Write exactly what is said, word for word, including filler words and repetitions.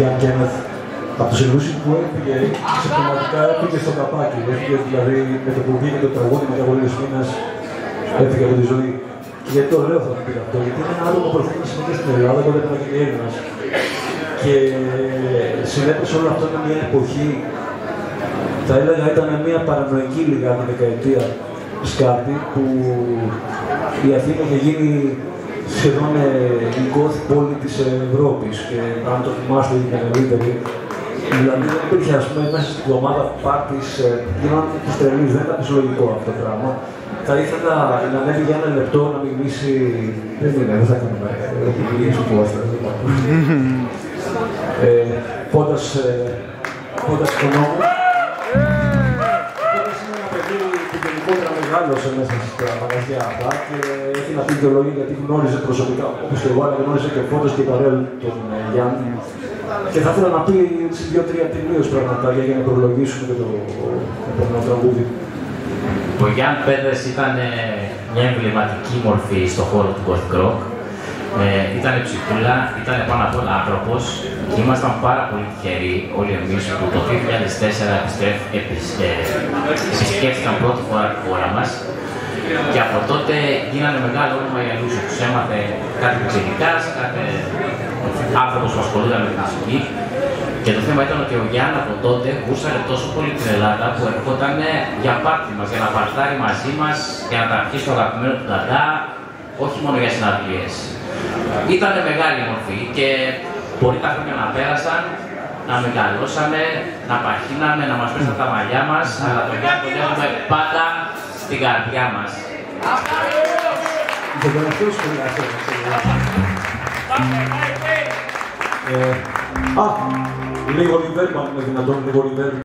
Jan Kenneth, από τους Ελούσιν που έφυγε, συμπτωματικά έφυγε στο καπάκι. Έφυγε δηλαδή με το που βγήκε το τραγούδι μετά από λίγες μήνες, έφυγε από τη ζωή. Και γιατί το λέω θα μου πει αυτό, γιατί είναι ένα άτομο που προωθείται συνέχεια στην Ελλάδα, εγώ δεν είμαι και Έλληνας. Και συνέπεσε όλο αυτό με μια εποχή, θα έλεγα ήταν μια παρανοϊκή λιγάκι δεκαετία σκάρτη, που η Αθήνα είχε γίνει σχεδόν η goth πόλη της Ευρώπης και αν το θυμάστε είναι μεγαλύτερη. Δηλαδή δεν υπήρχε, ας πούμε, μέσα στην εβδομάδα πάρτις, γίνανε τους τρελείς, δεν ήταν φυσιολογικό αυτό το πράγμα. Θα ήθελα να ανέβει για ένα λεπτό να μιλήσει. Δεν είναι, δεν θα κάνουμε. Έχει μιλήσει ο Κώστας. Πόντας οικονόμου. Πόντας είναι ένα παιδί που γενικότερα μεγάλωσε μέσα στα μαγαζιά αυτά και έχει να πει δικαιολογία γιατί γνώριζε προσωπικά, όπως και εγώ, αλλά γνώριζε και Πόντας και παρέλ τον Γιάννη. Και θα ήθελα να πει σε δύο-τρία τελείως πραγματάκια για να προλογίσουμε και το επόμενο τραγούδι. Ο Jan Kenneth ήταν μια εμβληματική μορφή στον χώρο του Gothic Rock. Ε, ήταν ψυχούλα, ήταν πάνω απ' όλα άνθρωπος και ήμασταν πάρα πολύ τυχεροί όλοι εμείς που το δύο χιλιάδες τέσσερα επισκέφθηκαν πρώτη φορά τη χώρα μας και από τότε γίνανε μεγάλο όνομα για Ελούσιν. Τους έμαθε κάθε πιτσιρικάς, κάθε άνθρωπος που ασχολούνταν με τη μουσική. Και το θέμα ήταν ότι ο Γιάννη από τότε γούσαρε τόσο πολύ την Ελλάδα που ερχόταν για πάρτι μας, για να παρτάρει μαζί μας, για να τα αρχίσει το αγαπημένο του νταντά, όχι μόνο για συναυλίες. Ήταν μεγάλη μορφή και πολύ τα χρόνια να πέρασαν, να μεγαλώσαμε, να παχύναμε, να μας πέσαν τα μαλλιά μας, αλλά τον Γιάννη τον έχουμε πάντα στην καρδιά μας. Το τελευταίο σχολιάσιο. Α, λίγο reverb, αν είναι δυνατόν, λίγο reverb.